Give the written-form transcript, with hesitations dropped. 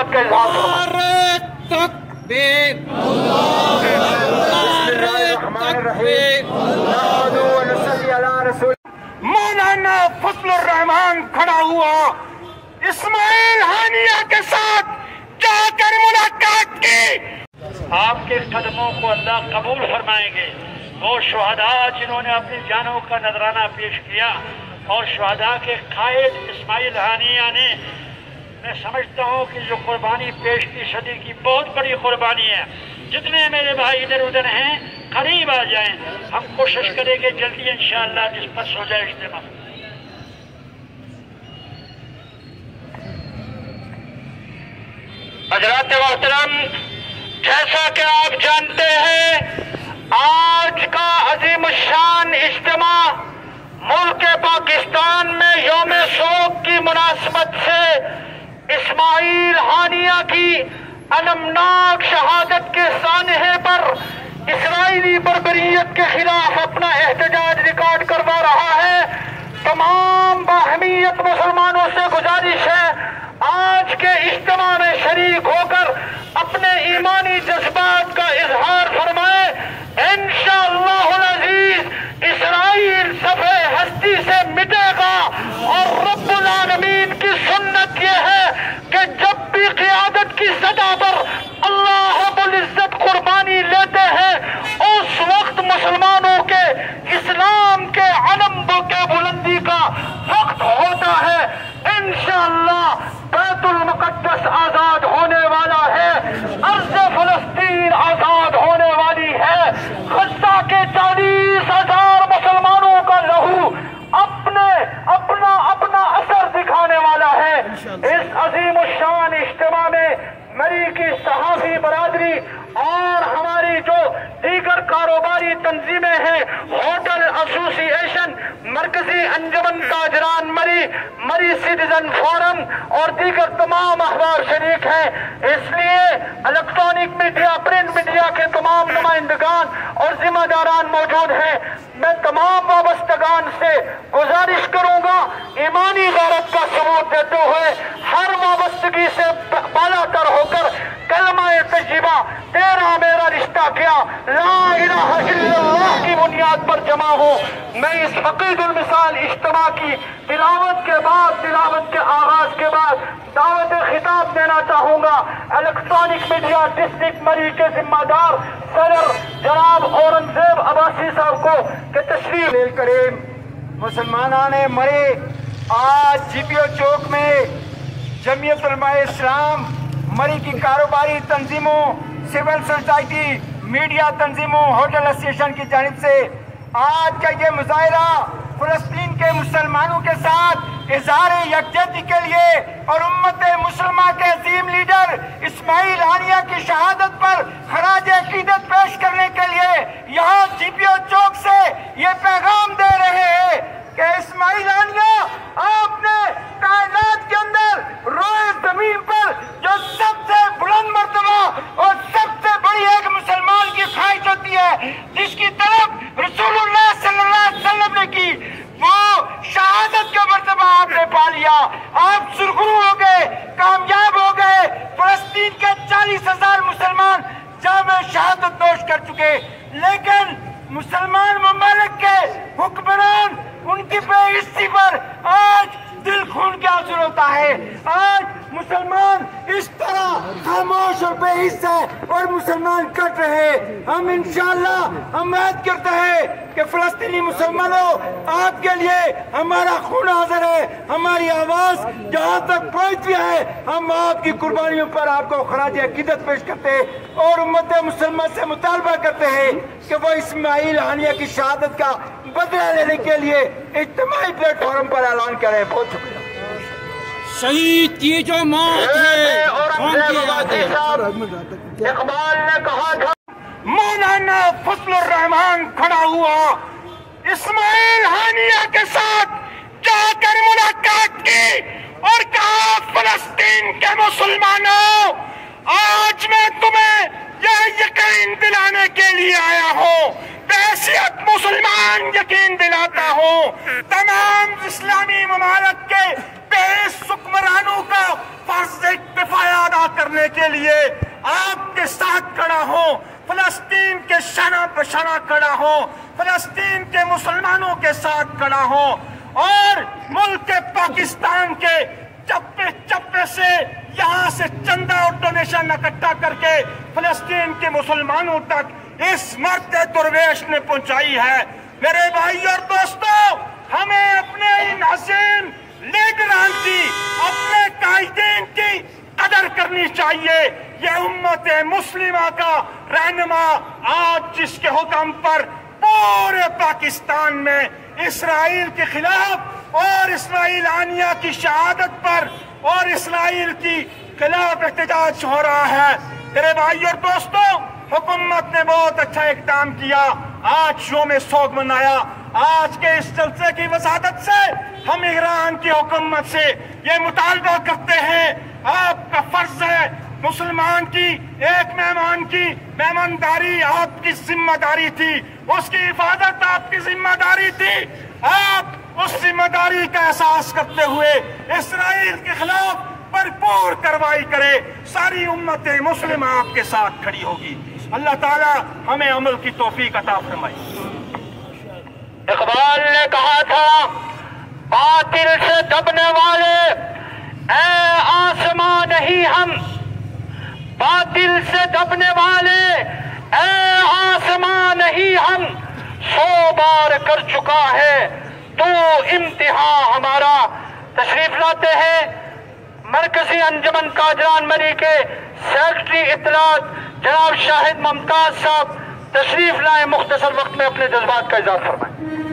مولانا فضل الرحمان کھڑا ہوا اسماعیل ہانیہ کے ساتھ جا کر ملاقات کی۔ آپ کے قدموں کو اللہ قبول فرمائیں گے۔ وہ شہداء جنہوں نے اپنی جانوں کا نذرانہ پیش کیا اور شہداء کے قائد اسماعیل ہانیہ نے، میں سمجھتا ہوں کہ جو قربانی پیش کی صدی کی بہت بڑی قربانی ہے۔ جتنے میرے بھائی ادھر ادھر ہیں قریب آ جائیں، ہم کوشش کریں گے جلدی انشاءاللہ ڈسپرس ہو جائے اجتماع۔ حضرات محترم، جیسا کہ آپ جانتے ہیں آج کا عظیم الشان اجتماع ملک پاکستان میں یوم سوگ کی مناسبت سے اسماعیل ہانیہ کی المناک شہادت کے سانحے پر اسرائیلی بربریت کے خلاف اپنا احتجاج ریکارڈ کروا رہا ہے۔ تمام باہمیت مسلمانوں سے گزارش ہے آج کے اجتماع میں شریک ہو کر اپنے ایمانی جذبات کا اظہار فرمائے۔ انشاءاللہ العزیز اسرائیل صفحہ ہستی سے مٹے گا، اور رب العالمین کی سنت یہ ہے کہ جب بھی قیادت کی سطح پر اللہ رب العزت قربانی لیتے ہیں اس وقت مسلمانوں کے اسلام کے علم کے بلندی کا وقت ہوتا ہے۔ انشاءاللہ بیت المقدس آزاد ہونے والا ہے، ارض فلسطین آزاد ہونے والی ہے، غزہ کے 40,000 مسلمانوں کا لہو اپنا اثر دکھانے والا ہے۔ اس عظیم الشان اجتماع میں مری کی صحافی برادری اور ہماری جو دیگر کاروباری تنظیمیں ہیں، ہوٹل ایسوسی ایشن، مرکزی انجمن تاجران مری سٹیزن فورم اور دیگر تمام احباب شریک ہیں۔ اس لیے الیکٹرانک میڈیا، پرنٹ میڈیا کے تمام نمائندگان اور ذمہ داران موجود ہیں۔ میں تمام وابستگان سے گزارش کروں گا ایمانی غیرت کا ثبوت دیتے ہوئے ہر وابستگی سے بالا تر ہو کر کلمہ طیبہ تیرا میرا رشتہ کیا لا الہ الا اللہ کی بنیاد پر جمع ہو۔ میں اس عقید المثال اجتماع کی تلاوت کے آغاز کے بعد دعوت خطاب دینا چاہوں گا الیکٹرانک میڈیا ڈسٹرکٹ مری کے ذمہ دار صدر جناب اورنگزیب عباسی صاحب کو کہ تشریف کریم مسلمانان مرے آج جی پی او چوک میں جمعیت علماء اسلام، مری کی کاروباری تنظیموں، سول سوسائٹی، میڈیا تنظیموں، ہوٹل ایسوسی کی جانب سے آج کا یہ مظاہرہ فلسطین کے مسلمانوں کے ساتھ اظہار یکجہتی کے لیے اور امت مسلمہ کے عظیم لیڈر اسماعیل ہانیہ کی شہادت پر خراج عقیدت پیش کرنے کے لیے یہاں جی پی او چوک سے یہ پیغام دے رہے ہیں کہ اسماعیل ہانیہ آپ نے کائنات کے اندر روئے زمین پر جو سب سے بلند مرتبہ اور سب سے بڑی ایک مسلمان کی خواہش ہوتی ہے، جس کی طرف رسول اللہ صلی اللہ علیہ وسلم نے کی، وہ شہادت کا مرتبہ آپ نے پا لیا۔ آپ سرخرو ہو گئے، کامیاب ہو گئے۔ فلسطین کے 40,000 مسلمان جامع شہادت نوش کر چکے، لیکن مسلمان ممالک کے حکمران ان کی بے عزتی پر آج دل خون کے آنسو ہوتا ہے۔ آج مسلمان اس طرح خاموش اور بے حس ہے اور مسلمان کٹ رہے۔ ہم انشاءاللہ ہم عہد کرتے ہیں کہ فلسطینی مسلمانوں آپ کے لیے ہمارا خون حاضر ہے، ہماری آواز جہاں تک پہنچتی ہے ہم آپ کی قربانیوں پر آپ کو خراج عقیدت پیش کرتے ہیں اور امت مسلمہ سے مطالبہ کرتے ہیں کہ وہ اسماعیل ہانیہ کی شہادت کا بدلہ لینے کے لیے اجتماعی پلیٹ فارم پر اعلان کریں۔ بہت شکریہ۔ شہید کی جو موت ہے اقبال نے کہا تھا، مولانا فضل الرحمان کھڑا ہوا اسماعیل ہانیہ کے ساتھ جا کر ملاقات کی اور کہا فلسطین کے مسلمانوں، آج میں تمہیں یہ یقین دلانے کے لیے آیا ہوں، بحیثیت مسلمان یقین دلاتا ہوں، تمام اسلامی ممالک کے بے حکمرانوں کا فرض کفایہ ادا کرنے کے لیے آپ کے ساتھ کھڑا ہوں، فلسطین کے شانہ پہ شانہ کھڑا ہوں، فلسطین کے مسلمانوں کے ساتھ کھڑا ہوں، اور ملک پاکستان کے چپے چپے سے یہاں سے چندہ اور ڈونیشن اکٹھا کر کے فلسطین کے مسلمانوں تک اس مرد درویش نے پہنچائی ہے۔ میرے بھائی اور دوستو، ہمیں اپنے ان عظیم لیڈران کی، اپنے قائدین کی قدر کرنی چاہیے۔ یہ امت مسلمہ کا رہنما آج جس کے حکم پر پورے پاکستان میں اسرائیل کے خلاف اور اسرائیل آنیہ کی شہادت پر اور اسرائیل کی خلاف احتجاج ہو رہا ہے۔ میرے بھائی اور دوستو، حکومت نے بہت اچھا اقدام کیا، آج یوم سوگ منایا۔ آج کے اس جلسے کی وسادت سے ہم ایران کی حکومت سے یہ مطالبہ کرتے ہیں، آپ کا فرض ہے، مسلمان کی ایک مہمان کی مہمانداری آپ کی ذمہ داری تھی، اس کی حفاظت آپ کی ذمہ داری تھی۔ آپ اس ذمہ داری کا احساس کرتے ہوئے اسرائیل کے خلاف بھرپور کارروائی کرے۔ ساری امت مسلمہ آپ کے ساتھ کھڑی ہوگی۔ اللہ تعالی ہمیں عمل کی توفیق عطا فرمائے۔ اقبال نے کہا تھا، باطل سے دبنے والے اے آسمان نہیں ہم، باطل سے دبنے والے اے آسمان نہیں ہم، 100 بار کر چکا ہے تو امتحان ہمارا۔ تشریف لاتے ہیں مرکزی انجمن قادران مری کے سیکرٹری اطلاعات جناب شاہد ممتاز صاحب، تشریف لائیں، مختصر وقت میں اپنے جذبات کا اظہار فرمائیں۔